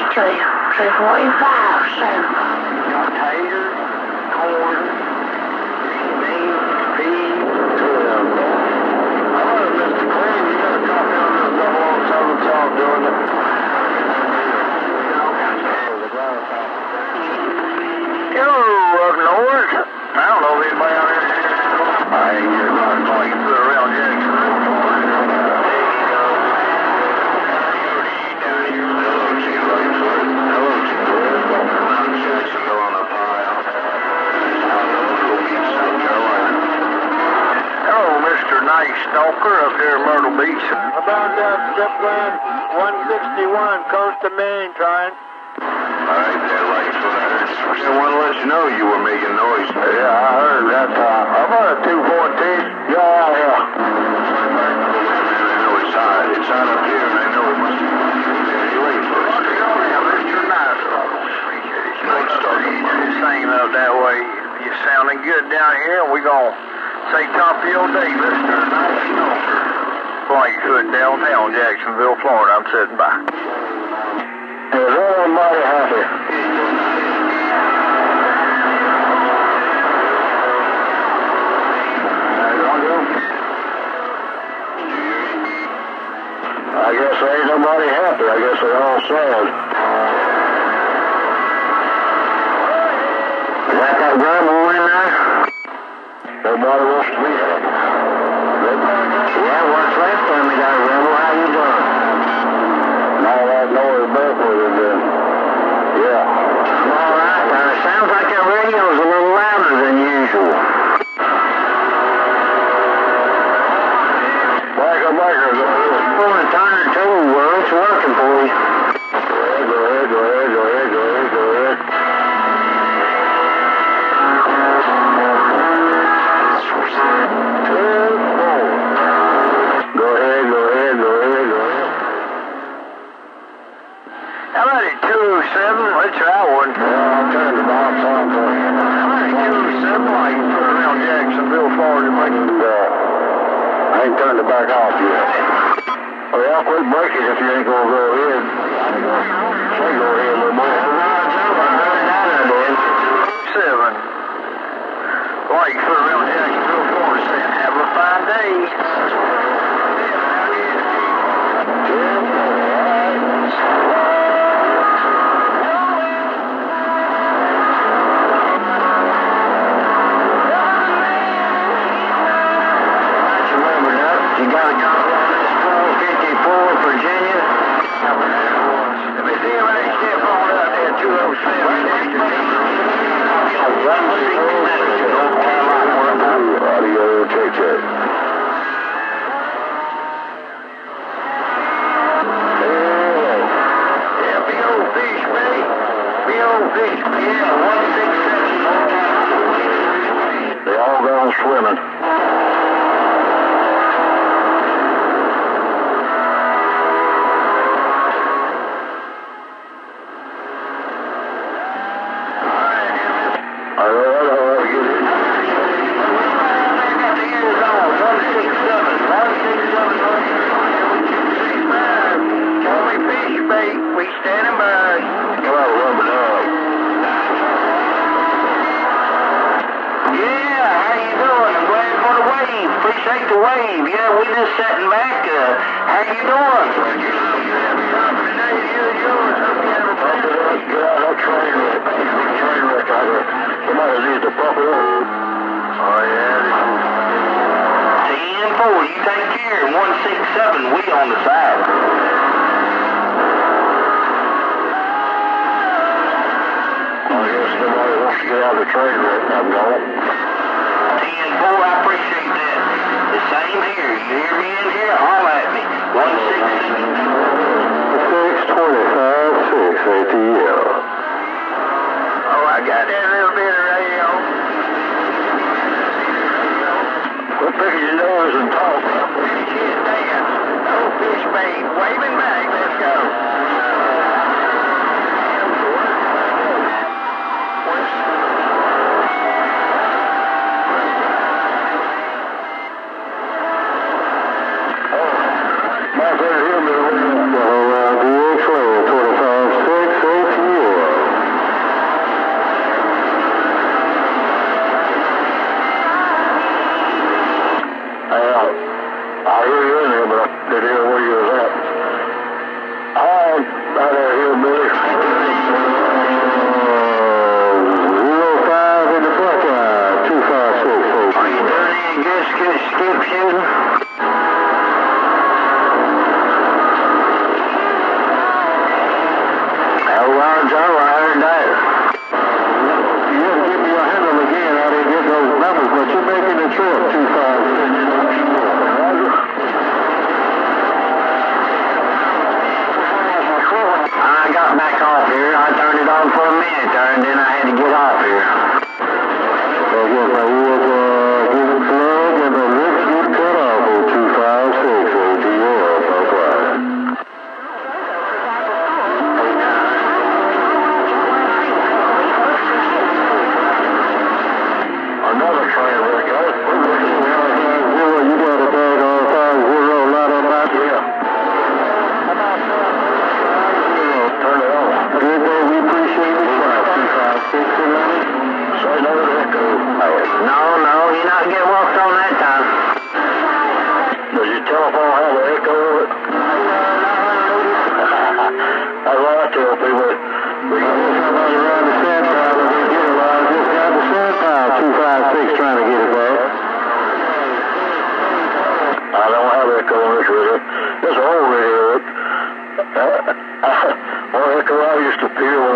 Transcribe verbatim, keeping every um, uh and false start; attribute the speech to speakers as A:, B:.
A: Three, three forty-five, seven.
B: Got taters, corn, beans, peas, twelve. I heard Mister Clean, you got a copy on this double on seven song doing it. Hello, up north. I don't know if anybody out here. I ain't getting a lot of calling you through around Jackson. Nice stalker up here in Myrtle Beach. About that Zeppelin one sixty-one, coast of Maine, trying. Alright, that light for that. I want to let you know you were making noise. Yeah, I heard that. Uh, I'm on a two fourteen. Yeah, yeah. I know it's hot. It's hot up here, and I know it must be very late for us. Mister Nice. You're singing up that way. You're sounding good down here, and we're going to say top of your day, Mister Nice Stalker. Blakefoot, downtown Jacksonville, Florida. I'm sitting by. Is everybody happy? I guess there ain't nobody happy. I guess they're all sad. Is that that grandma in there? Nobody wants to be happy. Yeah, what's left of me there, Rebel? How you doing? All that noise back with it then. Yeah. All right, now it sounds like that radio's a little louder than usual. Backer, backer, go ahead. Well, a turn or two, well, it's working for you. Go ahead, go ahead, go ahead, go ahead, go ahead, go ahead. Go ahead, go ahead, go ahead, go ahead. How about it, two oh seven? Let's try one. Yeah, I'll turn the box on for you. How about it, two oh seven? I can put it around Jacksonville, Florida, make it, uh, I ain't turned it back off yet. Well, I'll quit breaking if you ain't gonna go ahead. Say go ahead a little more. Seven. Like, put it around Jacksonville, Florida, saying, have a fine day. You got a copy on this twelve fifty-four, Virginia? Let me see if I can step on up there, two oh seven. North Carolina. Audio, check, check. Yeah, big old fish, baby. Big old fish, yeah, one six seven. They all gone swimming. Appreciate the wave. Yeah, we just sitting back. Uh, how you doing? Somebody needs to pump it up. Oh, yeah. ten four, you take care. one six seven, we on the side. I guess nobody wants to get out of the train right now, no? ten four, I appreciate that. The same here. You hear me in here? Holler at me. one six seven. six twenty-five, six A T L. Oh, I got that little bit of radio. Quit picking your nose and talk. Fish is there. Oh, fish bait. Waving back. Let's go. My favorite humor. Well, heck, I used to peel